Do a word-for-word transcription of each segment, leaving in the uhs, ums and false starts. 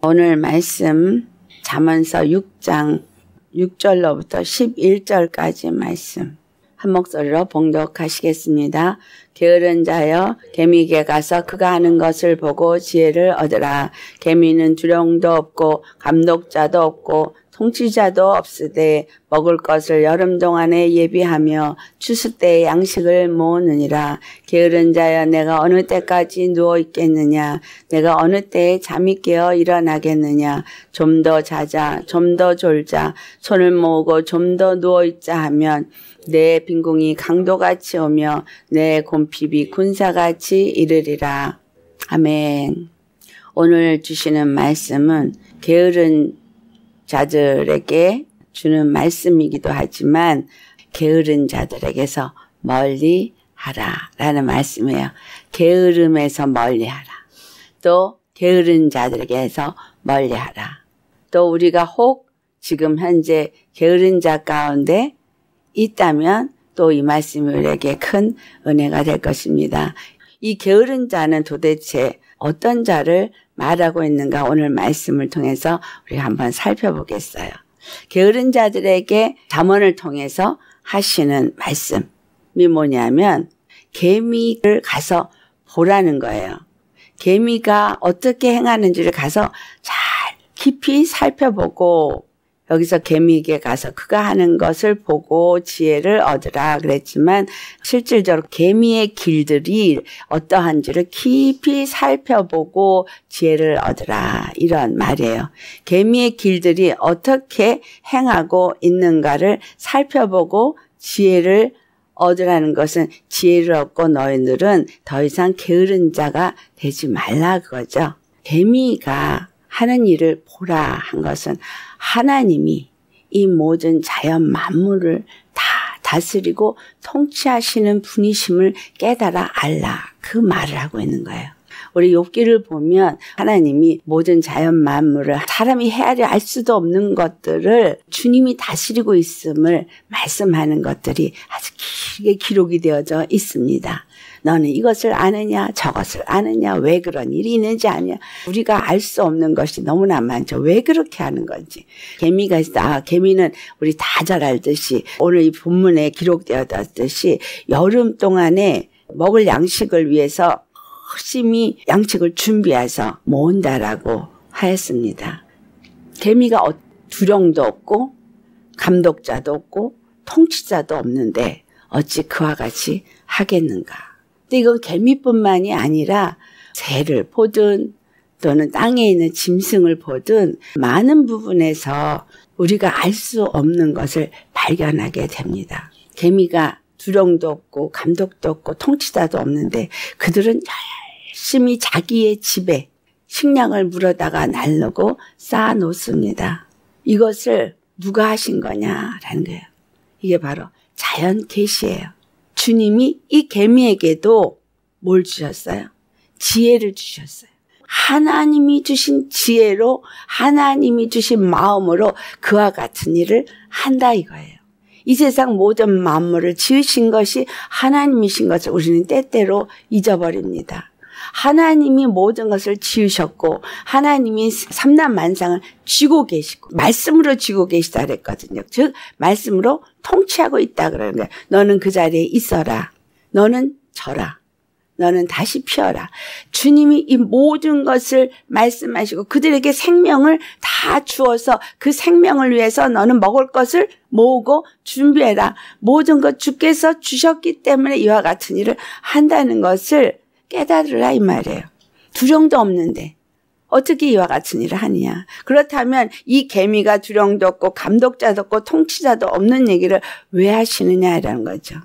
오늘 말씀 잠언서 육 장 육 절로부터 십일 절까지 말씀 한 목소리로 봉독하시겠습니다. 게으른 자여 개미에게 가서 그가 하는 것을 보고 지혜를 얻으라. 개미는 두령도 없고 감독자도 없고 통치자도 없으되 먹을 것을 여름 동안에 예비하며 추수 때에 양식을 모으느니라. 게으른 자여 내가 어느 때까지 누워 있겠느냐. 내가 어느 때에 잠이 깨어 일어나겠느냐. 좀 더 자자 좀 더 졸자 손을 모으고 좀 더 누워 있자 하면 내 빈궁이 강도같이 오며 내 곰핍이 군사같이 이르리라. 아멘. 오늘 주시는 말씀은 게으른 자들에게 주는 말씀이기도 하지만 게으른 자들에게서 멀리 하라 라는 말씀이에요. 게으름에서 멀리 하라. 또 게으른 자들에게서 멀리 하라. 또 우리가 혹 지금 현재 게으른 자 가운데 있다면 또 이 말씀이 우리에게 큰 은혜가 될 것입니다. 이 게으른 자는 도대체 어떤 자를 말하고 있는가 오늘 말씀을 통해서 우리가 한번 살펴보겠어요. 게으른 자들에게 잠언을 통해서 하시는 말씀이 뭐냐면 개미를 가서 보라는 거예요. 개미가 어떻게 행하는지를 가서 잘 깊이 살펴보고 여기서 개미에게 가서 그가 하는 것을 보고 지혜를 얻으라 그랬지만 실질적으로 개미의 길들이 어떠한지를 깊이 살펴보고 지혜를 얻으라 이런 말이에요. 개미의 길들이 어떻게 행하고 있는가를 살펴보고 지혜를 얻으라는 것은 지혜를 얻고 너희들은 더 이상 게으른 자가 되지 말라 그거죠. 개미가 하는 일을 보라 한 것은 하나님이 이 모든 자연 만물을 다 다스리고 통치하시는 분이심을 깨달아 알라 그 말을 하고 있는 거예요. 우리 욥기를 보면 하나님이 모든 자연 만물을 사람이 헤아려 알 수도 없는 것들을 주님이 다스리고 있음을 말씀하는 것들이 아주 길게 기록이 되어져 있습니다. 너는 이것을 아느냐 저것을 아느냐 왜 그런 일이 있는지 아냐. 우리가 알 수 없는 것이 너무나 많죠. 왜 그렇게 하는 건지. 개미가 있어. 아, 개미는 우리 다 잘 알듯이 오늘 이 본문에 기록되었듯이 여름 동안에 먹을 양식을 위해서 열심히 양식을 준비해서 모은다라고 하였습니다. 개미가 두령도 없고 감독자도 없고 통치자도 없는데 어찌 그와 같이 하겠는가. 근데 이건 개미뿐만이 아니라 새를 보든 또는 땅에 있는 짐승을 보든 많은 부분에서 우리가 알 수 없는 것을 발견하게 됩니다. 개미가 두령도 없고 감독도 없고 통치자도 없는데 그들은 열심히 자기의 집에 식량을 물어다가 나르고 쌓아놓습니다. 이것을 누가 하신 거냐라는 거예요. 이게 바로 자연 계시예요. 주님이 이 개미에게도 뭘 주셨어요? 지혜를 주셨어요. 하나님이 주신 지혜로 하나님이 주신 마음으로 그와 같은 일을 한다 이거예요. 이 세상 모든 만물을 지으신 것이 하나님이신 것을 우리는 때때로 잊어버립니다. 하나님이 모든 것을 지으셨고 하나님이 삼라만상을 쥐고 계시고 말씀으로 쥐고 계시다 그랬거든요. 즉 말씀으로 통치하고 있다 그러는 거예요. 너는 그 자리에 있어라. 너는 져라. 너는 다시 피어라. 주님이 이 모든 것을 말씀하시고 그들에게 생명을 다 주어서 그 생명을 위해서 너는 먹을 것을 모으고 준비해라. 모든 것 주께서 주셨기 때문에 이와 같은 일을 한다는 것을 깨달으라 이 말이에요. 두령도 없는데 어떻게 이와 같은 일을 하느냐. 그렇다면 이 개미가 두령도 없고 감독자도 없고 통치자도 없는 얘기를 왜 하시느냐라는 거죠.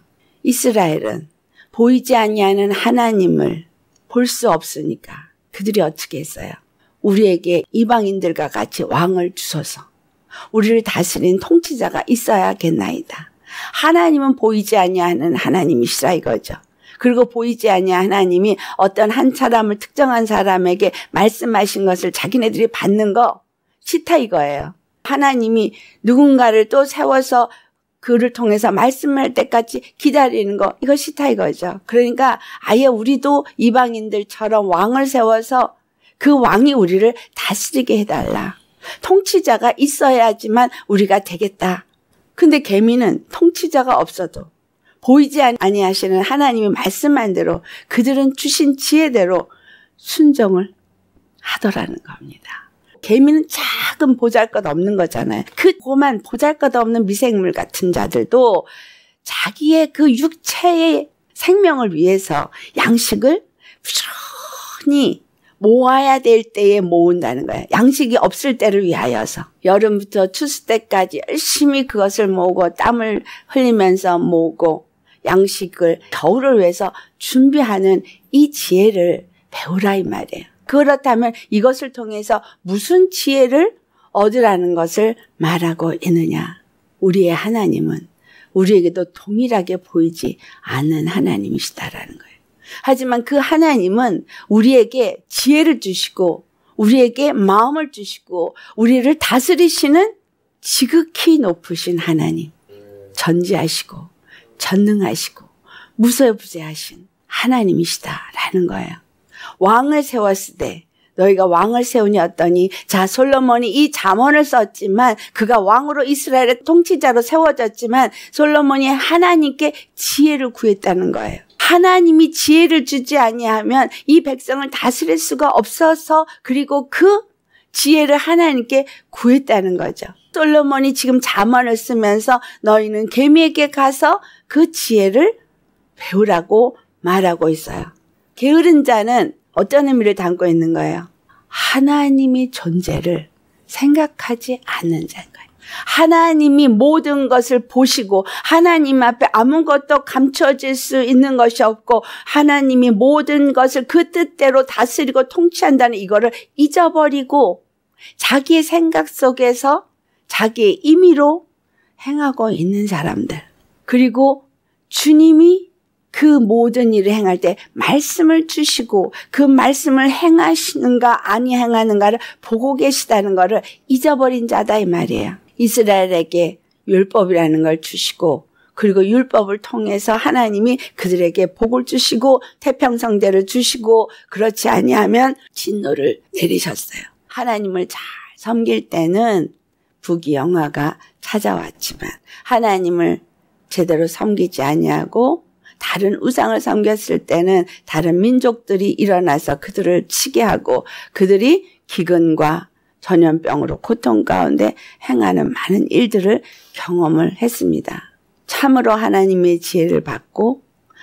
이스라엘은 보이지 아니하는 하나님을 볼 수 없으니까 그들이 어떻게 했어요? 우리에게 이방인들과 같이 왕을 주소서. 우리를 다스리는 통치자가 있어야겠나이다. 하나님은 보이지 아니하는 하나님이시라 이거죠. 그리고 보이지 아니하는 하나님이 어떤 한 사람을 특정한 사람에게 말씀하신 것을 자기네들이 받는 거 싫다 이거예요. 하나님이 누군가를 또 세워서 그를 통해서 말씀할 때까지 기다리는 거 이거 싫다 이거죠. 그러니까 아예 우리도 이방인들처럼 왕을 세워서 그 왕이 우리를 다스리게 해달라. 통치자가 있어야지만 우리가 되겠다. 근데 개미는 통치자가 없어도 보이지 아니하시는 하나님이 말씀한 대로 그들은 주신 지혜대로 순종을 하더라는 겁니다. 개미는 작은 보잘것없는 거잖아요. 그 고만 보잘것없는 미생물 같은 자들도 자기의 그 육체의 생명을 위해서 양식을 부지런히 모아야 될 때에 모은다는 거예요. 양식이 없을 때를 위하여서. 여름부터 추수 때까지 열심히 그것을 모으고 땀을 흘리면서 모으고 양식을 겨울을 위해서 준비하는 이 지혜를 배우라 이 말이에요. 그렇다면 이것을 통해서 무슨 지혜를 얻으라는 것을 말하고 있느냐. 우리의 하나님은 우리에게도 동일하게 보이지 않는 하나님이시다라는 거예요. 하지만 그 하나님은 우리에게 지혜를 주시고 우리에게 마음을 주시고 우리를 다스리시는 지극히 높으신 하나님, 전지하시고 전능하시고 무소부재하신 하나님이시다라는 거예요. 왕을 세웠을 때 너희가 왕을 세우니 어떠니? 자, 솔로몬이 이 잠언을 썼지만 그가 왕으로 이스라엘의 통치자로 세워졌지만 솔로몬이 하나님께 지혜를 구했다는 거예요. 하나님이 지혜를 주지 아니하면 이 백성을 다스릴 수가 없어서 그리고 그 지혜를 하나님께 구했다는 거죠. 솔로몬이 지금 잠언을 쓰면서 너희는 개미에게 가서 그 지혜를 배우라고 말하고 있어요. 게으른 자는 어떤 의미를 담고 있는 거예요? 하나님의 존재를 생각하지 않는 자인 거예요. 하나님이 모든 것을 보시고 하나님 앞에 아무것도 감춰질 수 있는 것이 없고 하나님이 모든 것을 그 뜻대로 다스리고 통치한다는 이거를 잊어버리고 자기의 생각 속에서 자기의 임의로 행하고 있는 사람들. 그리고 주님이 그 모든 일을 행할 때 말씀을 주시고 그 말씀을 행하시는가 아니 행하는가를 보고 계시다는 것을 잊어버린 자다 이 말이에요. 이스라엘에게 율법이라는 걸 주시고 그리고 율법을 통해서 하나님이 그들에게 복을 주시고 태평성대를 주시고 그렇지 아니하면 진노를 내리셨어요. 하나님을 잘 섬길 때는 부귀영화가 찾아왔지만 하나님을 제대로 섬기지 아니하고 다른 우상을 섬겼을 때는 다른 민족들이 일어나서 그들을 치게 하고 그들이 기근과 전염병으로 고통 가운데 행하는 많은 일들을 경험을 했습니다. 참으로 하나님의 지혜를 받고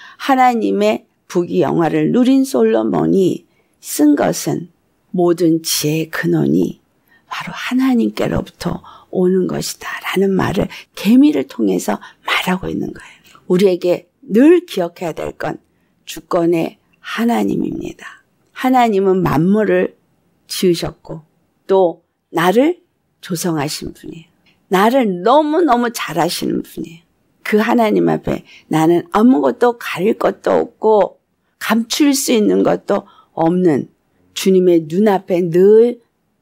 하나님의 부귀영화를 누린 솔로몬이 쓴 것은 모든 지혜의 근원이 바로 하나님께로부터 오는 것이다 라는 말을 개미를 통해서 말하고 있는 거예요. 우리에게 늘 기억해야 될 건 주권의 하나님입니다. 하나님은 만물을 지으셨고 또 나를 조성하신 분이에요. 나를 너무너무 잘하시는 분이에요. 그 하나님 앞에 나는 아무것도 가릴 것도 없고 감출 수 있는 것도 없는 주님의 눈앞에 늘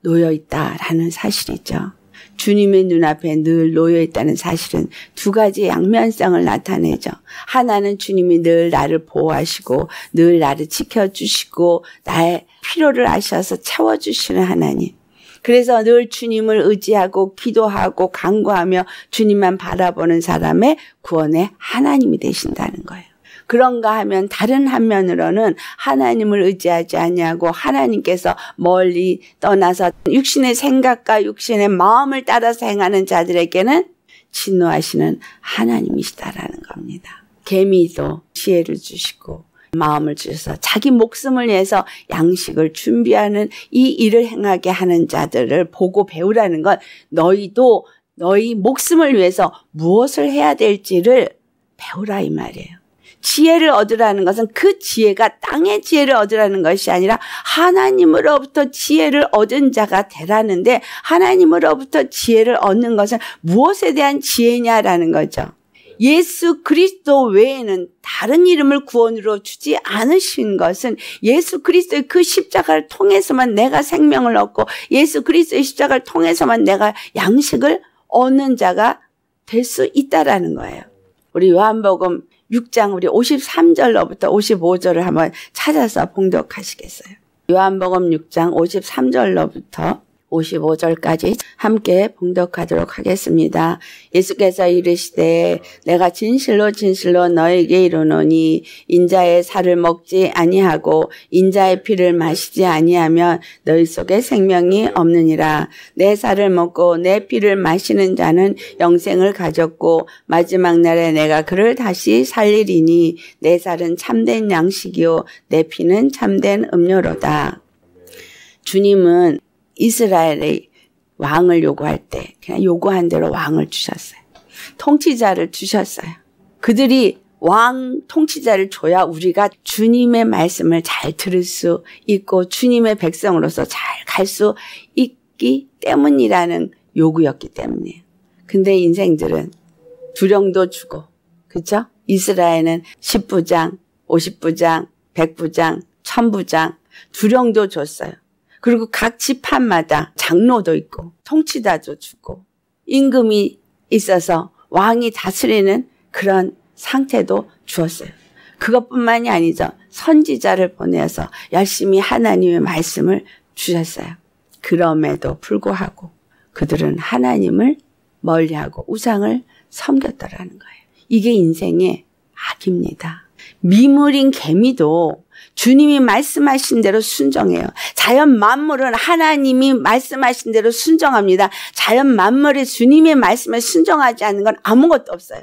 놓여있다라는 사실이죠. 주님의 눈앞에 늘 놓여있다는 사실은 두 가지 양면성을 나타내죠. 하나는 주님이 늘 나를 보호하시고 늘 나를 지켜주시고 나의 필요를 아셔서 채워주시는 하나님. 그래서 늘 주님을 의지하고 기도하고 간구하며 주님만 바라보는 사람의 구원의 하나님이 되신다는 거예요. 그런가 하면 다른 한면으로는 하나님을 의지하지 아니하고 하나님께서 멀리 떠나서 육신의 생각과 육신의 마음을 따라서 행하는 자들에게는 진노하시는 하나님이시다라는 겁니다. 개미도 지혜를 주시고 마음을 주셔서 자기 목숨을 위해서 양식을 준비하는 이 일을 행하게 하는 자들을 보고 배우라는 건 너희도 너희 목숨을 위해서 무엇을 해야 될지를 배우라 이 말이에요. 지혜를 얻으라는 것은 그 지혜가 땅의 지혜를 얻으라는 것이 아니라 하나님으로부터 지혜를 얻은 자가 되라는데 하나님으로부터 지혜를 얻는 것은 무엇에 대한 지혜냐라는 거죠. 예수 그리스도 외에는 다른 이름을 구원으로 주지 않으신 것은 예수 그리스도의 그 십자가를 통해서만 내가 생명을 얻고 예수 그리스도의 십자가를 통해서만 내가 양식을 얻는 자가 될 수 있다라는 거예요. 우리 요한복음 육 장 우리 오십삼 절로부터 오십오 절을 한번 찾아서 봉독하시겠어요? 요한복음 육 장 오십삼 절로부터 오십오 절까지 함께 봉독하도록 하겠습니다. 예수께서 이르시되 내가 진실로 진실로 너에게 이르노니 인자의 살을 먹지 아니하고 인자의 피를 마시지 아니하면 너희 속에 생명이 없느니라. 내 살을 먹고 내 피를 마시는 자는 영생을 가졌고 마지막 날에 내가 그를 다시 살리리니 내 살은 참된 양식이요 내 피는 참된 음료로다. 주님은 이스라엘의 왕을 요구할 때 그냥 요구한 대로 왕을 주셨어요. 통치자를 주셨어요. 그들이 왕 통치자를 줘야 우리가 주님의 말씀을 잘 들을 수 있고 주님의 백성으로서 잘 갈 수 있기 때문이라는 요구였기 때문이에요. 근데 인생들은 두령도 주고, 그렇죠? 이스라엘은 십부장, 오십부장, 백부장, 천부장 두령도 줬어요. 그리고 각 지파마다 장로도 있고 통치자도 주고 임금이 있어서 왕이 다스리는 그런 상태도 주었어요. 그것뿐만이 아니죠. 선지자를 보내서 열심히 하나님의 말씀을 주셨어요. 그럼에도 불구하고 그들은 하나님을 멀리하고 우상을 섬겼더라는 거예요. 이게 인생의 악입니다. 미물인 개미도 주님이 말씀하신 대로 순종해요. 자연 만물은 하나님이 말씀하신 대로 순종합니다. 자연 만물이 주님의 말씀에 순종하지 않는 건 아무것도 없어요.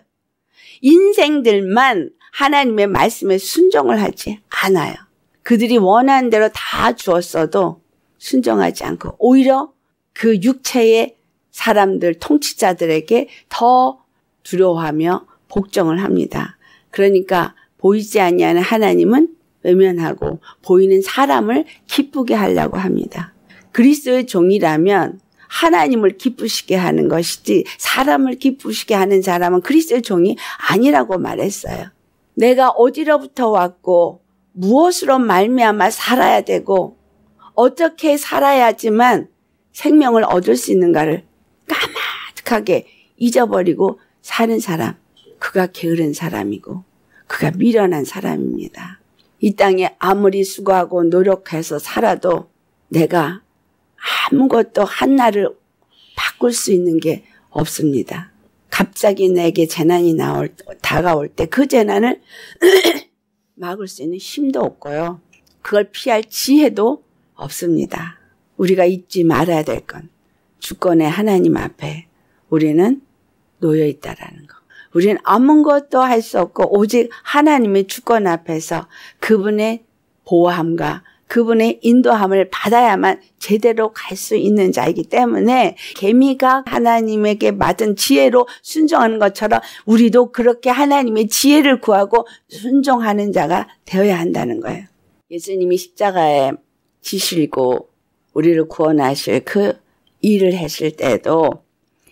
인생들만 하나님의 말씀에 순종을 하지 않아요. 그들이 원하는 대로 다 주었어도 순종하지 않고 오히려 그 육체의 사람들, 통치자들에게 더 두려워하며 복종을 합니다. 그러니까 보이지 아니하는 하나님은 외면하고 보이는 사람을 기쁘게 하려고 합니다. 그리스도의 종이라면 하나님을 기쁘시게 하는 것이지 사람을 기쁘시게 하는 사람은 그리스도의 종이 아니라고 말했어요. 내가 어디로부터 왔고 무엇으로 말미암아 살아야 되고 어떻게 살아야지만 생명을 얻을 수 있는가를 까마득하게 잊어버리고 사는 사람, 그가 게으른 사람이고 그가 미련한 사람입니다. 이 땅에 아무리 수고하고 노력해서 살아도 내가 아무것도 한나를 바꿀 수 있는 게 없습니다. 갑자기 내게 재난이 나올, 다가올 때 그 재난을 막을 수 있는 힘도 없고요. 그걸 피할 지혜도 없습니다. 우리가 잊지 말아야 될 건 주권의 하나님 앞에 우리는 놓여 있다라는 거. 우리는 아무것도 할 수 없고 오직 하나님의 주권 앞에서 그분의 보호함과 그분의 인도함을 받아야만 제대로 갈 수 있는 자이기 때문에 개미가 하나님에게 받은 지혜로 순종하는 것처럼 우리도 그렇게 하나님의 지혜를 구하고 순종하는 자가 되어야 한다는 거예요. 예수님이 십자가에 지시고 우리를 구원하실 그 일을 했을 때도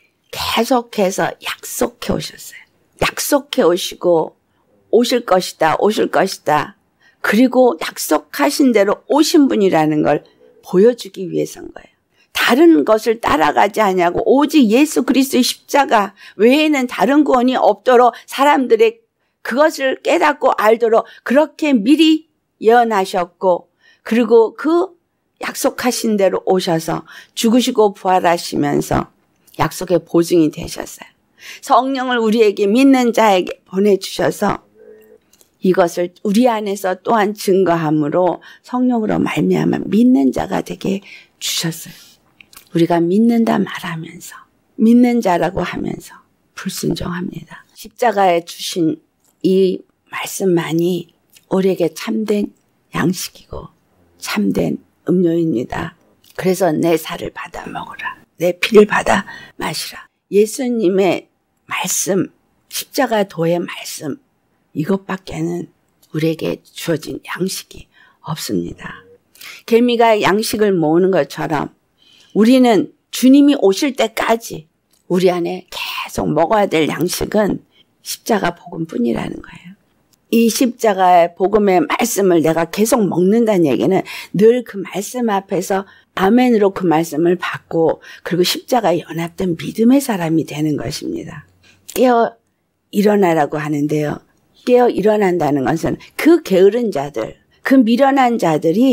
계속해서 약속해 오셨어요. 약속해 오시고 오실 것이다, 오실 것이다. 그리고 약속하신 대로 오신 분이라는 걸 보여주기 위해서인 거예요. 다른 것을 따라가지 않냐고 오직 예수 그리스도의 십자가 외에는 다른 구원이 없도록 사람들의 그것을 깨닫고 알도록 그렇게 미리 예언하셨고 그리고 그 약속하신 대로 오셔서 죽으시고 부활하시면서 약속의 보증이 되셨어요. 성령을 우리에게 믿는 자에게 보내주셔서 이것을 우리 안에서 또한 증거함으로 성령으로 말미암아 믿는 자가 되게 주셨어요. 우리가 믿는다 말하면서 믿는 자라고 하면서 불순종합니다. 십자가에 주신 이 말씀만이 우리에게 참된 양식이고 참된 음료입니다. 그래서 내 살을 받아 먹으라. 내 피를 받아 마시라. 예수님의 말씀, 십자가 도의 말씀 이것밖에는 우리에게 주어진 양식이 없습니다. 개미가 양식을 모으는 것처럼 우리는 주님이 오실 때까지 우리 안에 계속 먹어야 될 양식은 십자가 복음뿐이라는 거예요. 이 십자가의 복음의 말씀을 내가 계속 먹는다는 얘기는 늘 그 말씀 앞에서 아멘으로 그 말씀을 받고 그리고 십자가에 연합된 믿음의 사람이 되는 것입니다. 깨어 일어나라고 하는데요. 깨어 일어난다는 것은 그 게으른 자들, 그 미련한 자들이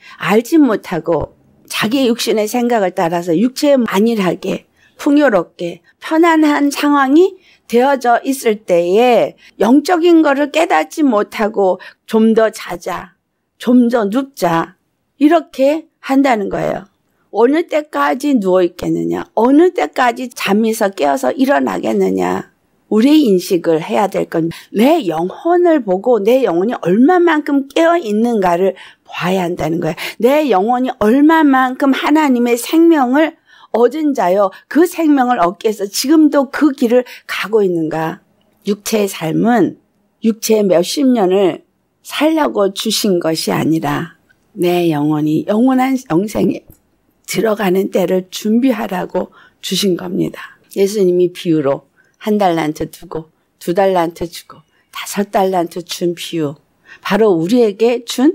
알지 못하고 자기의 육신의 생각을 따라서 육체에 안일하게 풍요롭게 편안한 상황이 되어져 있을 때에 영적인 거를 깨닫지 못하고 좀 더 자자, 좀 더 눕자 이렇게 한다는 거예요. 어느 때까지 누워있겠느냐? 어느 때까지 잠에서 깨어서 일어나겠느냐? 우리 인식을 해야 될 건 내 영혼을 보고 내 영혼이 얼마만큼 깨어있는가를 봐야 한다는 거예요. 내 영혼이 얼마만큼 하나님의 생명을 얻은 자요. 그 생명을 얻기 위해서 지금도 그 길을 가고 있는가. 육체의 삶은 육체의 몇십 년을 살려고 주신 것이 아니라 내 영혼이 영원한 영생에 들어가는 때를 준비하라고 주신 겁니다. 예수님이 비유로 한 달란트 두고 두 달란트 주고 다섯 달란트 준 비유. 바로 우리에게 준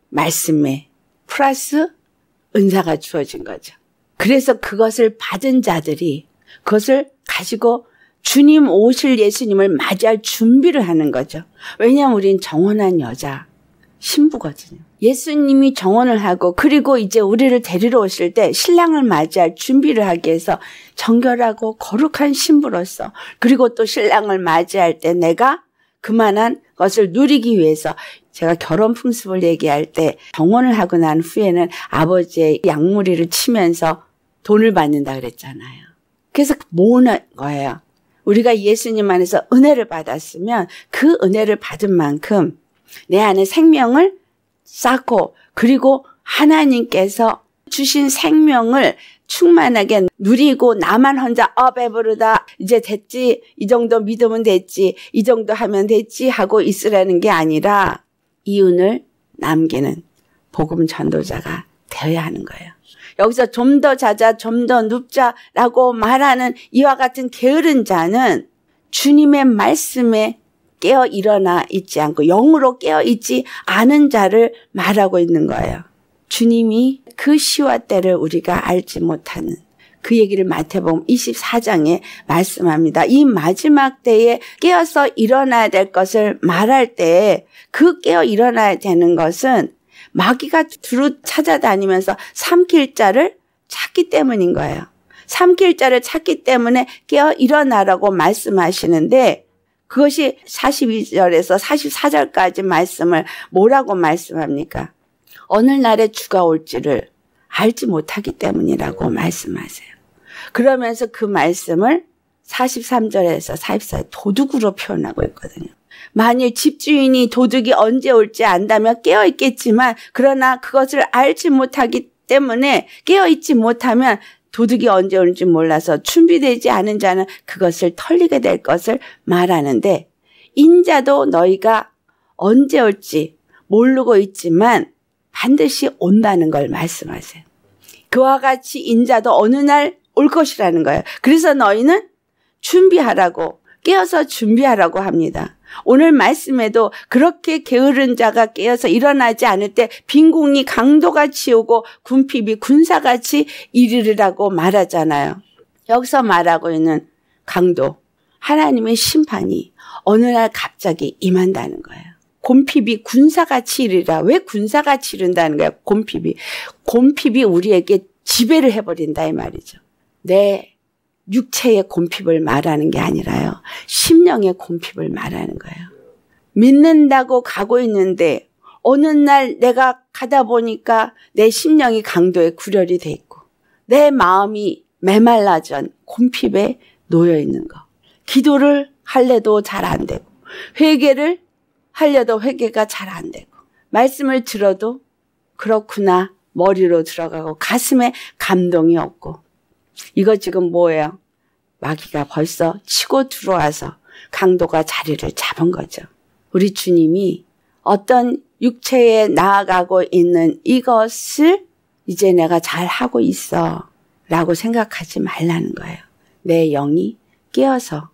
말씀에 플러스 은사가 주어진 거죠. 그래서 그것을 받은 자들이 그것을 가지고 주님 오실 예수님을 맞이할 준비를 하는 거죠. 왜냐하면 우린 정혼한 여자, 신부거든요. 예수님이 정혼을 하고 그리고 이제 우리를 데리러 오실 때 신랑을 맞이할 준비를 하기 위해서 정결하고 거룩한 신부로서 그리고 또 신랑을 맞이할 때 내가 그만한 것을 누리기 위해서 제가 결혼 풍습을 얘기할 때 정혼을 하고 난 후에는 아버지의 양무리를 치면서 돈을 받는다 그랬잖아요. 그래서 모으는 거예요. 우리가 예수님 안에서 은혜를 받았으면 그 은혜를 받은 만큼 내 안에 생명을 쌓고 그리고 하나님께서 주신 생명을 충만하게 누리고 나만 혼자 어 배부르다 이제 됐지 이 정도 믿으면 됐지 이 정도 하면 됐지 하고 있으라는 게 아니라 이윤을 남기는 복음 전도자가 되어야 하는 거예요. 여기서 좀 더 자자 좀 더 눕자라고 말하는 이와 같은 게으른 자는 주님의 말씀에 깨어 일어나 있지 않고 영으로 깨어 있지 않은 자를 말하고 있는 거예요. 주님이 그 시와 때를 우리가 알지 못하는 그 얘기를 마태복음 이십사 장에 말씀합니다. 이 마지막 때에 깨어서 일어나야 될 것을 말할 때 그 깨어 일어나야 되는 것은 마귀가 두루 찾아다니면서 삼킬 자를 찾기 때문인 거예요. 삼킬 자를 찾기 때문에 깨어 일어나라고 말씀하시는데 그것이 사십이 절에서 사십사 절까지 말씀을 뭐라고 말씀합니까? 어느 날에 주가 올지를 알지 못하기 때문이라고 말씀하세요. 그러면서 그 말씀을 사십삼 절에서 사십사 절 도둑으로 표현하고 있거든요. 만일 집주인이 도둑이 언제 올지 안다면 깨어있겠지만 그러나 그것을 알지 못하기 때문에 깨어있지 못하면 도둑이 언제 올지 몰라서 준비되지 않은 자는 그것을 털리게 될 것을 말하는데 인자도 너희가 언제 올지 모르고 있지만 반드시 온다는 걸 말씀하세요. 그와 같이 인자도 어느 날 올 것이라는 거예요. 그래서 너희는 준비하라고 깨어서 준비하라고 합니다. 오늘 말씀에도 그렇게 게으른 자가 깨어서 일어나지 않을 때 빈궁이 강도같이 오고 군핍이 군사같이 이르르라고 말하잖아요. 여기서 말하고 있는 강도, 하나님의 심판이 어느 날 갑자기 임한다는 거예요. 곰핍이 군사같이 이르라. 왜 군사같이 이른다는 거예요? 곰핍이. 곰핍이 우리에게 지배를 해버린다 이 말이죠. 내 육체의 곰핍을 말하는 게 아니라요. 심령의 곰핍을 말하는 거예요. 믿는다고 가고 있는데 어느 날 내가 가다 보니까 내 심령이 강도에 구렬이 돼 있고 내 마음이 메말라져 곰핍에 놓여 있는 거. 기도를 할래도 잘 안 되고 회개를 하려도 회개가 잘 안 되고 말씀을 들어도 그렇구나 머리로 들어가고 가슴에 감동이 없고 이거 지금 뭐예요? 마귀가 벌써 치고 들어와서 강도가 자리를 잡은 거죠. 우리 주님이 어떤 육체에 나아가고 있는 이것을 이제 내가 잘하고 있어 라고 생각하지 말라는 거예요. 내 영이 깨어서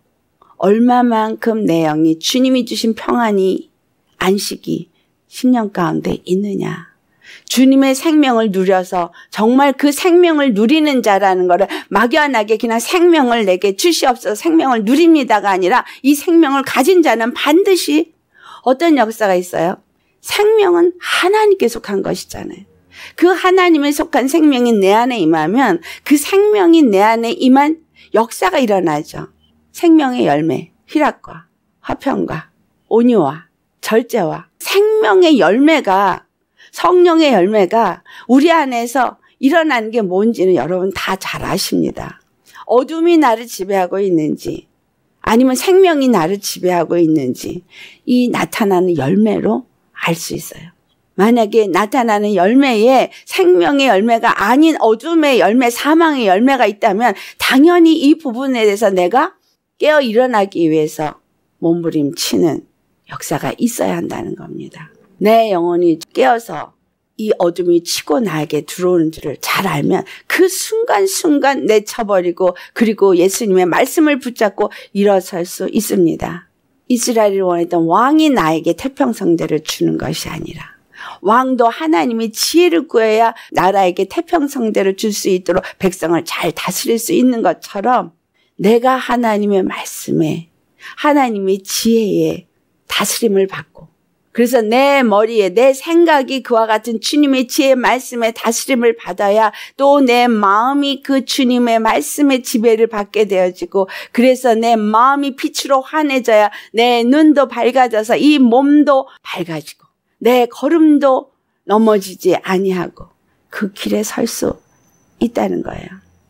얼마만큼 내 영이 주님이 주신 평안이 안식이 심령 가운데 있느냐. 주님의 생명을 누려서 정말 그 생명을 누리는 자라는 거를 막연하게 그냥 생명을 내게 주시옵소서 생명을 누립니다가 아니라 이 생명을 가진 자는 반드시 어떤 역사가 있어요? 생명은 하나님께 속한 것이잖아요. 그 하나님에 속한 생명이 내 안에 임하면 그 생명이 내 안에 임한 역사가 일어나죠. 생명의 열매, 희락과 화평과 온유와 절제와 생명의 열매가, 성령의 열매가 우리 안에서 일어나는 게 뭔지는 여러분 다 잘 아십니다. 어둠이 나를 지배하고 있는지 아니면 생명이 나를 지배하고 있는지 이 나타나는 열매로 알 수 있어요. 만약에 나타나는 열매에 생명의 열매가 아닌 어둠의 열매, 사망의 열매가 있다면 당연히 이 부분에 대해서 내가 깨어 일어나기 위해서 몸부림치는 역사가 있어야 한다는 겁니다. 내 영혼이 깨어서 이 어둠이 치고 나에게 들어오는 줄을 잘 알면 그 순간순간 내쳐버리고 그리고 예수님의 말씀을 붙잡고 일어설 수 있습니다. 이스라엘이 원했던 왕이 나에게 태평성대를 주는 것이 아니라 왕도 하나님이 지혜를 구해야 나라에게 태평성대를 줄 수 있도록 백성을 잘 다스릴 수 있는 것처럼 내가 하나님의 말씀에 하나님의 지혜에 다스림을 받고 그래서 내 머리에 내 생각이 그와 같은 주님의 지혜의 말씀에 다스림을 받아야 또 내 마음이 그 주님의 말씀의 지배를 받게 되어지고 그래서 내 마음이 빛으로 환해져야 내 눈도 밝아져서 이 몸도 밝아지고 내 걸음도 넘어지지 아니하고 그 길에 설 수 있다는 거예요.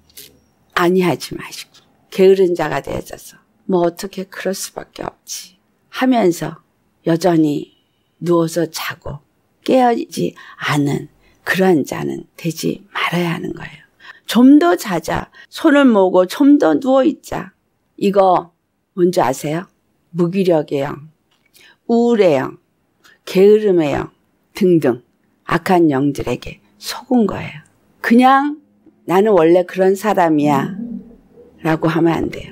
아니하지 마시고 게으른 자가 되어져서 뭐 어떻게 그럴 수밖에 없지 하면서 여전히 누워서 자고 깨어지지 않은 그러한 자는 되지 말아야 하는 거예요. 좀 더 자자. 손을 모으고 좀 더 누워있자. 이거 뭔지 아세요? 무기력의 영, 우울의 영, 게으름의 영 등등 악한 영들에게 속은 거예요. 그냥 나는 원래 그런 사람이야 라고 하면 안 돼요.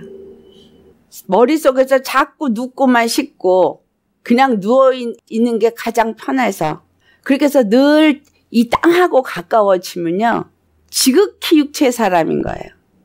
머릿속에서 자꾸 눕고만 싶고 그냥 누워있는 게 가장 편해서 그렇게 해서 늘 이 땅하고 가까워지면요. 지극히 육체의 사람인 거예요.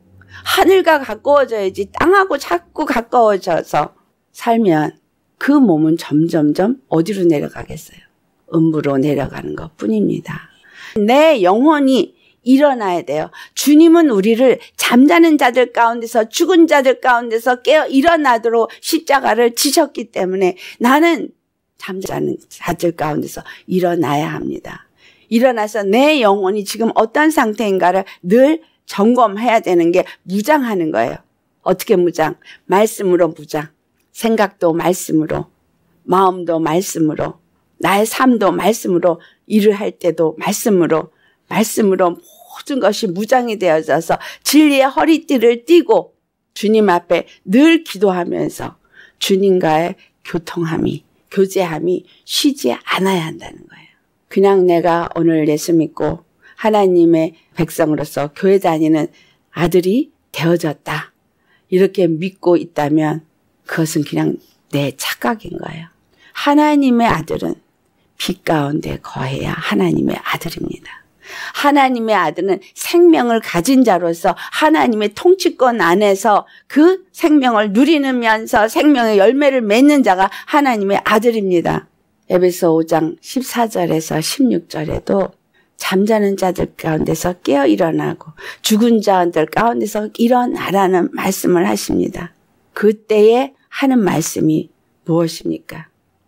하늘과 가까워져야지 땅하고 자꾸 가까워져서 살면 그 몸은 점점점 어디로 내려가겠어요? 음부로 내려가는 것뿐입니다. 내 영혼이 일어나야 돼요. 주님은 우리를 잠자는 자들 가운데서 죽은 자들 가운데서 깨어 일어나도록 십자가를 지셨기 때문에 나는 잠자는 자들 가운데서 일어나야 합니다. 일어나서 내 영혼이 지금 어떤 상태인가를 늘 점검해야 되는 게 무장하는 거예요. 어떻게 무장? 말씀으로 무장. 생각도 말씀으로, 마음도 말씀으로, 나의 삶도 말씀으로, 일을 할 때도 말씀으로, 말씀으로 모든 것이 무장이 되어져서 진리의 허리띠를 띠고 주님 앞에 늘 기도하면서 주님과의 교통함이, 교제함이 쉬지 않아야 한다는 거예요. 그냥 내가 오늘 예수 믿고 하나님의 백성으로서 교회 다니는 아들이 되어졌다. 이렇게 믿고 있다면 그것은 그냥 내 착각인 거예요. 하나님의 아들은 빛 가운데 거해야 하나님의 아들입니다. 하나님의 아들은 생명을 가진 자로서 하나님의 통치권 안에서 그 생명을 누리면서 생명의 열매를 맺는 자가 하나님의 아들입니다. 에베소 오 장 십사 절에서 십육 절에도 잠자는 자들 가운데서 깨어 일어나고 죽은 자들 가운데서 일어나라는 말씀을 하십니다. 그때에 하는 말씀이 무엇입니까?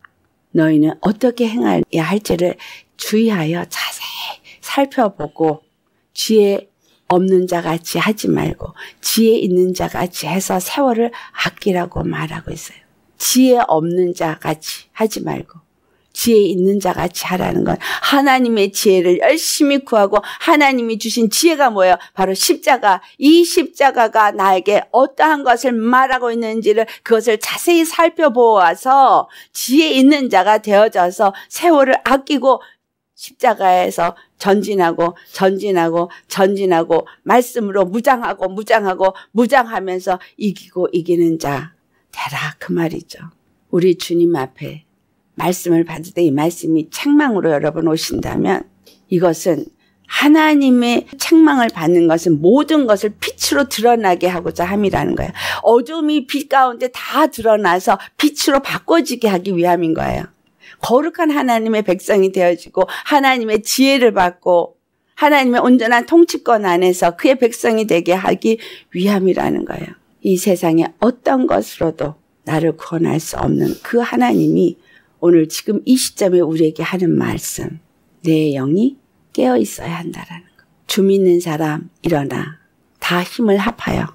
너희는 어떻게 행해야 할지를 주의하여 자세히 살펴보고 지혜 없는 자같이 하지 말고 지혜 있는 자같이 해서 세월을 아끼라고 말하고 있어요. 지혜 없는 자같이 하지 말고 지혜 있는 자같이 하라는 건 하나님의 지혜를 열심히 구하고 하나님이 주신 지혜가 뭐예요? 바로 십자가. 이 십자가가 나에게 어떠한 것을 말하고 있는지를 그것을 자세히 살펴보아서 지혜 있는 자가 되어져서 세월을 아끼고 십자가에서 전진하고 전진하고 전진하고 말씀으로 무장하고 무장하고 무장하면서 이기고 이기는 자 되라 그 말이죠. 우리 주님 앞에 말씀을 받을 때 이 말씀이 책망으로 여러분 오신다면 이것은 하나님의 책망을 받는 것은 모든 것을 빛으로 드러나게 하고자 함이라는 거예요. 어둠이 빛 가운데 다 드러나서 빛으로 바꿔지게 하기 위함인 거예요. 거룩한 하나님의 백성이 되어지고 하나님의 지혜를 받고 하나님의 온전한 통치권 안에서 그의 백성이 되게 하기 위함이라는 거예요. 이 세상에 어떤 것으로도 나를 구원할 수 없는 그 하나님이 오늘 지금 이 시점에 우리에게 하는 말씀, 내 영이 깨어 있어야 한다라는 거. 주 믿는 사람 일어나 다 힘을 합하여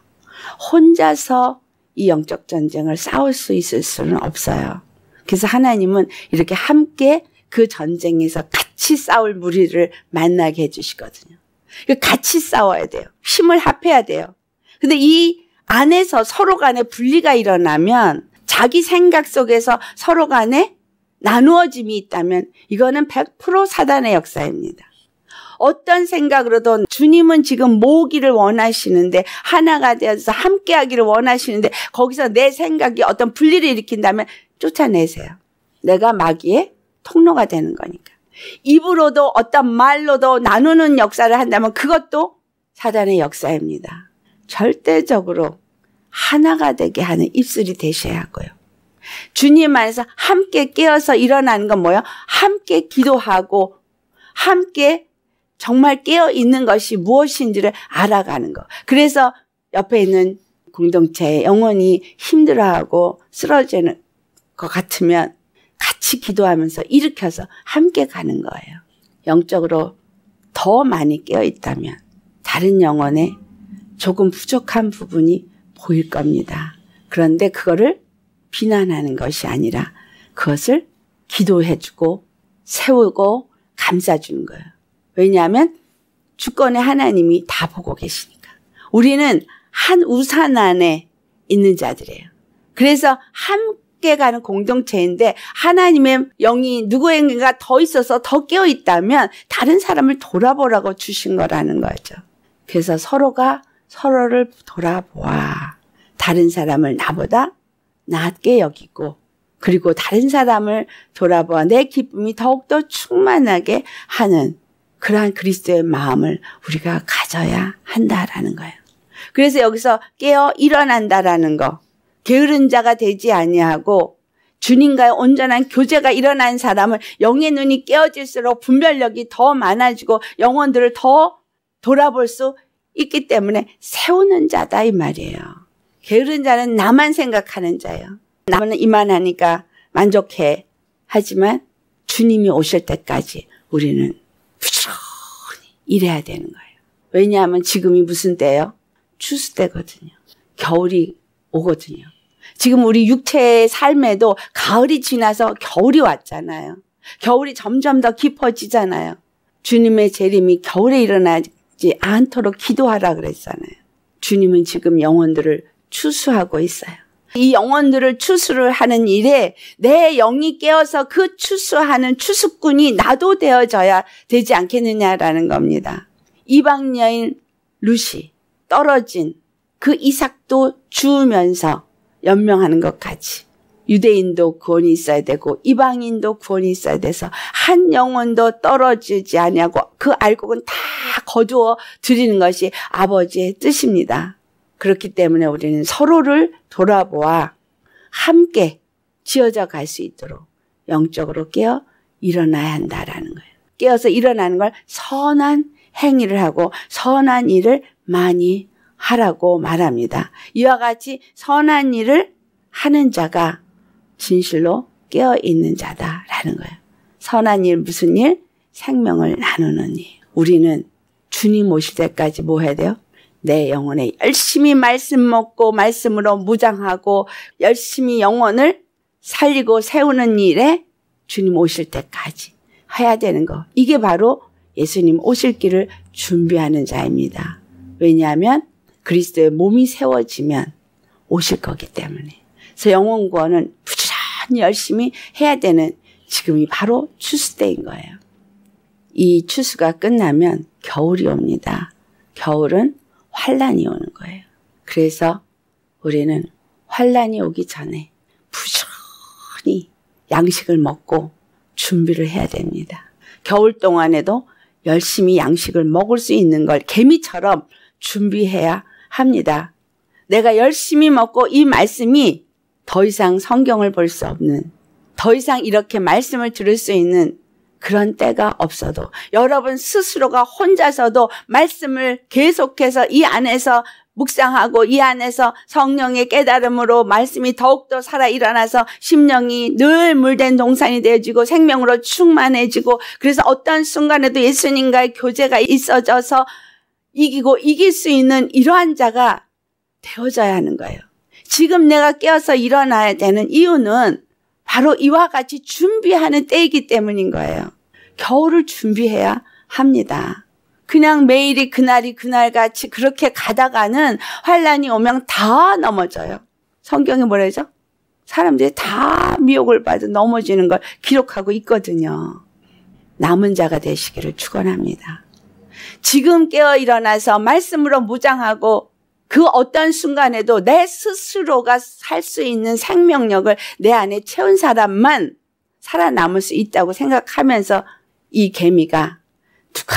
혼자서 이 영적 전쟁을 싸울 수 있을 수는 없어요. 그래서 하나님은 이렇게 함께 그 전쟁에서 같이 싸울 무리를 만나게 해주시거든요. 같이 싸워야 돼요. 힘을 합해야 돼요. 근데 이 안에서 서로 간에 분리가 일어나면 자기 생각 속에서 서로 간에 나누어짐이 있다면 이거는 백 퍼센트 사단의 역사입니다. 어떤 생각으로도 주님은 지금 모으기를 원하시는데 하나가 되어서 함께하기를 원하시는데 거기서 내 생각이 어떤 분리를 일으킨다면 쫓아내세요. 내가 마귀의 통로가 되는 거니까. 입으로도 어떤 말로도 나누는 역사를 한다면 그것도 사단의 역사입니다. 절대적으로 하나가 되게 하는 입술이 되셔야 하고요. 주님 안에서 함께 깨어서 일어나는 건 뭐예요? 함께 기도하고 함께 정말 깨어있는 것이 무엇인지를 알아가는 거. 그래서 옆에 있는 공동체에 영혼이 힘들어하고 쓰러지는 것 같으면 같이 기도하면서 일으켜서 함께 가는 거예요. 영적으로 더 많이 깨어있다면 다른 영혼에 조금 부족한 부분이 보일 겁니다. 그런데 그거를 비난하는 것이 아니라 그것을 기도해주고 세우고 감싸주는 거예요. 왜냐하면 주권의 하나님이 다 보고 계시니까. 우리는 한 우산 안에 있는 자들이에요. 그래서 함께 가는 공동체인데 하나님의 영이 누구에게가 더 있어서 더 깨어있다면 다른 사람을 돌아보라고 주신 거라는 거죠. 그래서 서로가 서로를 돌아보아 다른 사람을 나보다 낮게 여기고 그리고 다른 사람을 돌아보아 내 기쁨이 더욱더 충만하게 하는 그러한 그리스도의 마음을 우리가 가져야 한다라는 거예요. 그래서 여기서 깨어 일어난다라는 거, 게으른 자가 되지 아니하고 주님과의 온전한 교제가 일어난 사람은 영의 눈이 깨어질수록 분별력이 더 많아지고 영혼들을 더 돌아볼 수 있기 때문에 세우는 자다 이 말이에요. 게으른 자는 나만 생각하는 자예요. 나는 이만하니까 만족해. 하지만 주님이 오실 때까지 우리는 부지런히 일해야 되는 거예요. 왜냐하면 지금이 무슨 때예요? 추수 때거든요. 겨울이 오거든요. 지금 우리 육체의 삶에도 가을이 지나서 겨울이 왔잖아요. 겨울이 점점 더 깊어지잖아요. 주님의 재림이 겨울에 일어나지 않도록 기도하라 그랬잖아요. 주님은 지금 영혼들을 추수하고 있어요. 이 영혼들을 추수를 하는 일에 내 영이 깨어서 그 추수하는 추수꾼이 나도 되어져야 되지 않겠느냐라는 겁니다. 이방 여인 룻이 떨어진 그 이삭도 주우면서 연명하는 것 같이 유대인도 구원이 있어야 되고 이방인도 구원이 있어야 돼서 한 영혼도 떨어지지 아니하고 그 알곡은 다 거두어 드리는 것이 아버지의 뜻입니다. 그렇기 때문에 우리는 서로를 돌아보아 함께 지어져 갈 수 있도록 영적으로 깨어 일어나야 한다라는 거예요. 깨어서 일어나는 걸 선한 행위를 하고 선한 일을 많이 하라고 말합니다. 이와 같이 선한 일을 하는 자가 진실로 깨어있는 자다라는 거예요. 선한 일 무슨 일? 생명을 나누는 일. 우리는 주님 오실 때까지 뭐 해야 돼요? 내 영혼에 열심히 말씀 먹고 말씀으로 무장하고 열심히 영혼을 살리고 세우는 일에 주님 오실 때까지 해야 되는 거. 이게 바로 예수님 오실 길을 준비하는 자입니다. 왜냐하면 그리스도의 몸이 세워지면 오실 거기 때문에. 그래서 영혼 구원은 부지런히 열심히 해야 되는 지금이 바로 추수 때인 거예요. 이 추수가 끝나면 겨울이 옵니다. 겨울은 환란이 오는 거예요. 그래서 우리는 환란이 오기 전에 부지런히 양식을 먹고 준비를 해야 됩니다. 겨울 동안에도 열심히 양식을 먹을 수 있는 걸 개미처럼 준비해야 합니다. 내가 열심히 먹고 이 말씀이 더 이상 성경을 볼 수 없는, 더 이상 이렇게 말씀을 들을 수 있는 그런 때가 없어도 여러분 스스로가 혼자서도 말씀을 계속해서 이 안에서 묵상하고 이 안에서 성령의 깨달음으로 말씀이 더욱더 살아 일어나서 심령이 늘 물된 동산이 되어지고 생명으로 충만해지고 그래서 어떤 순간에도 예수님과의 교제가 있어져서 이기고 이길 수 있는 이러한 자가 되어져야 하는 거예요. 지금 내가 깨어서 일어나야 되는 이유는 바로 이와 같이 준비하는 때이기 때문인 거예요. 겨울을 준비해야 합니다. 그냥 매일이 그날이 그날같이 그렇게 가다가는 환란이 오면 다 넘어져요. 성경에 뭐라 하죠? 사람들이 다 미혹을 받아 넘어지는 걸 기록하고 있거든요. 남은 자가 되시기를 축원합니다. 지금 깨어 일어나서 말씀으로 무장하고 그 어떤 순간에도 내 스스로가 살 수 있는 생명력을 내 안에 채운 사람만 살아남을 수 있다고 생각하면서 이 개미가 누가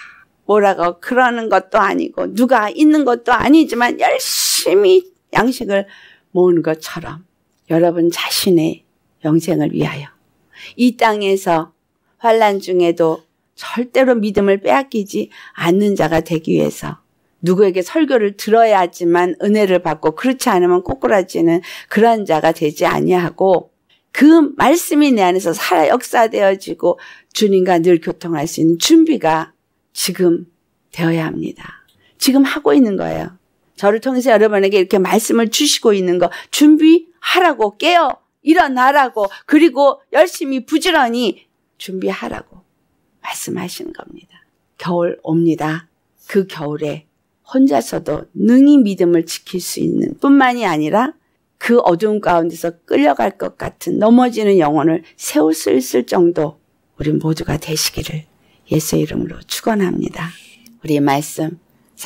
뭐라고 그러는 것도 아니고 누가 있는 것도 아니지만 열심히 양식을 모으는 것처럼 여러분 자신의 영생을 위하여 이 땅에서 환난 중에도 절대로 믿음을 빼앗기지 않는 자가 되기 위해서 누구에게 설교를 들어야지만 은혜를 받고 그렇지 않으면 꼬꾸라지는 그런 자가 되지 아니하고 그 말씀이 내 안에서 살아 역사되어지고 주님과 늘 교통할 수 있는 준비가 지금 되어야 합니다. 지금 하고 있는 거예요. 저를 통해서 여러분에게 이렇게 말씀을 주시고 있는 거 준비하라고 깨어 일어나라고 그리고 열심히 부지런히 준비하라고 말씀하시는 겁니다. 겨울 옵니다. 그 겨울에 혼자서도 능히 믿음을 지킬 수 있는 뿐만이 아니라 그 어두운 가운데서 끌려갈 것 같은 넘어지는 영혼을 세울 수 있을 정도 우리 모두가 되시기를 예수의 이름으로 축원합니다. 우리 말씀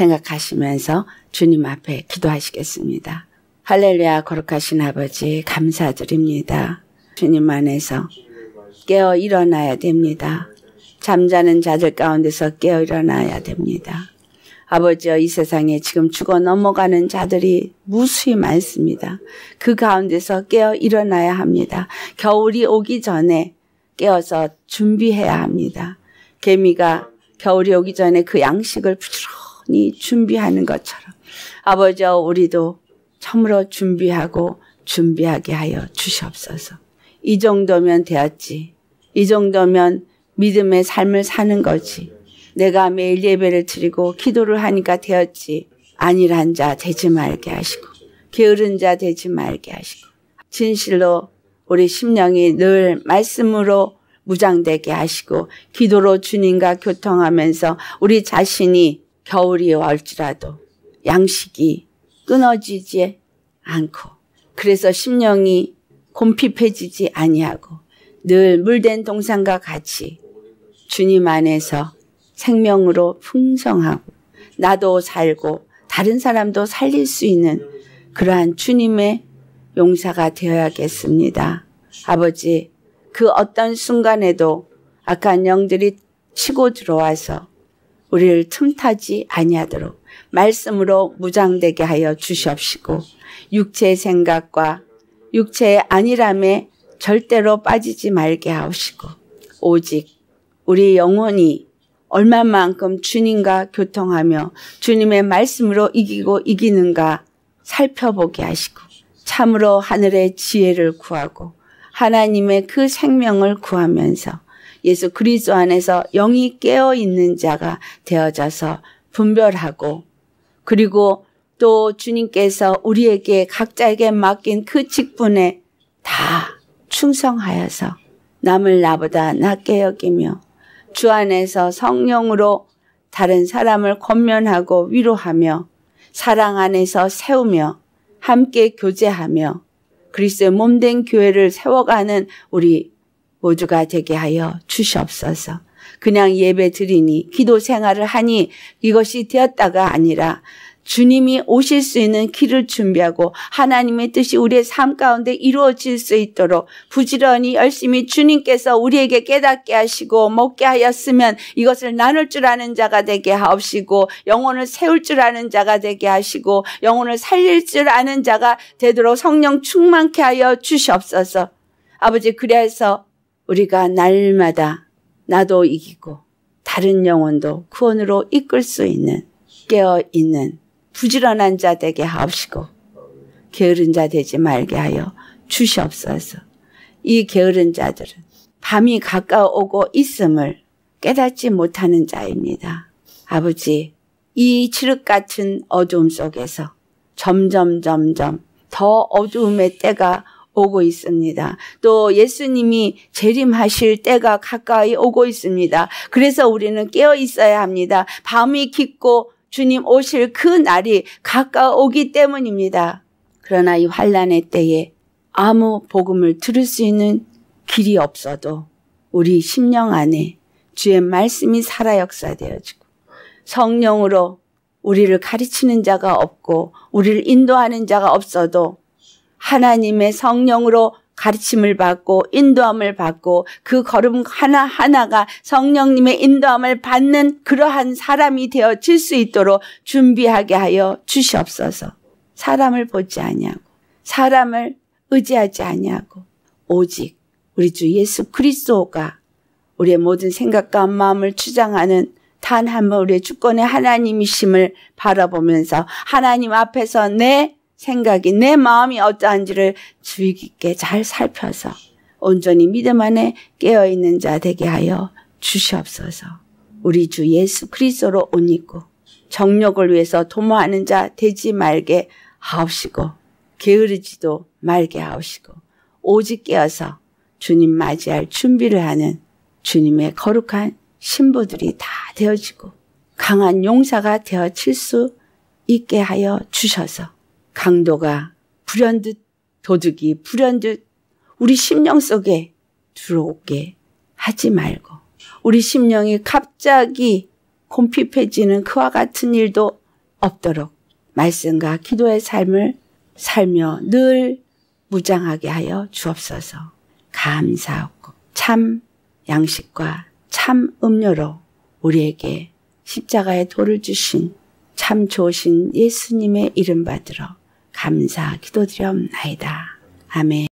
생각하시면서 주님 앞에 기도하시겠습니다. 할렐루야. 거룩하신 아버지 감사드립니다. 주님 안에서 깨어 일어나야 됩니다. 잠자는 자들 가운데서 깨어 일어나야 됩니다. 아버지여 이 세상에 지금 죽어 넘어가는 자들이 무수히 많습니다. 그 가운데서 깨어 일어나야 합니다. 겨울이 오기 전에 깨어서 준비해야 합니다. 개미가 겨울이 오기 전에 그 양식을 부지런히 준비하는 것처럼 아버지여 우리도 참으로 준비하고 준비하게 하여 주시옵소서. 이 정도면 되었지. 이 정도면 믿음의 삶을 사는 거지. 내가 매일 예배를 드리고 기도를 하니까 되었지. 안일한 자 되지 말게 하시고 게으른 자 되지 말게 하시고 진실로 우리 심령이 늘 말씀으로 무장되게 하시고 기도로 주님과 교통하면서 우리 자신이 겨울이 올지라도 양식이 끊어지지 않고 그래서 심령이 곰핍해지지 아니하고 늘 물된 동산과 같이 주님 안에서 생명으로 풍성하고 나도 살고 다른 사람도 살릴 수 있는 그러한 주님의 용사가 되어야겠습니다. 아버지 그 어떤 순간에도 악한 영들이 치고 들어와서 우리를 틈타지 아니하도록 말씀으로 무장되게 하여 주시옵시고 육체의 생각과 육체의 안일함에 절대로 빠지지 말게 하옵시고 오직 우리 영혼이 얼마만큼 주님과 교통하며 주님의 말씀으로 이기고 이기는가 살펴보게 하시고 참으로 하늘의 지혜를 구하고 하나님의 그 생명을 구하면서 예수 그리스도 안에서 영이 깨어있는 자가 되어져서 분별하고 그리고 또 주님께서 우리에게 각자에게 맡긴 그 직분에 다 충성하여서 남을 나보다 낮게 여기며 주 안에서 성령으로 다른 사람을 권면하고 위로하며 사랑 안에서 세우며 함께 교제하며 그리스도의 몸된 교회를 세워가는 우리 모두가 되게 하여 주시옵소서. 그냥 예배 드리니 기도 생활을 하니 이것이 되었다가 아니라 주님이 오실 수 있는 길을 준비하고 하나님의 뜻이 우리의 삶 가운데 이루어질 수 있도록 부지런히 열심히 주님께서 우리에게 깨닫게 하시고 먹게 하였으면 이것을 나눌 줄 아는 자가 되게 하옵시고 영혼을 세울 줄 아는 자가 되게 하시고 영혼을 살릴 줄 아는 자가 되도록 성령 충만케 하여 주시옵소서. 아버지 그래서 우리가 날마다 나도 이기고 다른 영혼도 구원으로 이끌 수 있는 깨어있는 부지런한 자 되게 하옵시고 게으른 자 되지 말게 하여 주시옵소서. 이 게으른 자들은 밤이 가까워오고 있음을 깨닫지 못하는 자입니다. 아버지, 이 칠흑 같은 어두움 속에서 점점 점점 더 어두움의 때가 오고 있습니다. 또 예수님이 재림하실 때가 가까이 오고 있습니다. 그래서 우리는 깨어 있어야 합니다. 밤이 깊고 주님 오실 그 날이 가까워오기 때문입니다. 그러나 이 환난의 때에 아무 복음을 들을 수 있는 길이 없어도 우리 심령 안에 주의 말씀이 살아 역사되어지고 성령으로 우리를 가르치는 자가 없고 우리를 인도하는 자가 없어도 하나님의 성령으로 가르침을 받고 인도함을 받고 그 걸음 하나하나가 성령님의 인도함을 받는 그러한 사람이 되어질 수 있도록 준비하게 하여 주시옵소서. 사람을 보지 아니하고 사람을 의지하지 아니하고 오직 우리 주 예수 그리스도가 우리의 모든 생각과 마음을 주장하는 단 한 번 우리의 주권의 하나님이심을 바라보면서 하나님 앞에서 내 생각이 내 마음이 어떠한지를 주의 깊게 잘 살펴서 온전히 믿음 안에 깨어있는 자 되게 하여 주시옵소서. 우리 주 예수 그리스도로 옷 입고 정욕을 위해서 도모하는 자 되지 말게 하옵시고 게으르지도 말게 하옵시고 오직 깨어서 주님 맞이할 준비를 하는 주님의 거룩한 신부들이 다 되어지고 강한 용사가 되어질 수 있게 하여 주셔서 강도가 불현듯 도둑이 불현듯 우리 심령 속에 들어오게 하지 말고 우리 심령이 갑자기 곰핍해지는 그와 같은 일도 없도록 말씀과 기도의 삶을 살며 늘 무장하게 하여 주옵소서. 감사하고 참 양식과 참 음료로 우리에게 십자가의 도를 주신 참 좋으신 예수님의 이름 받들어 감사 기도드려옵나이다. 아멘.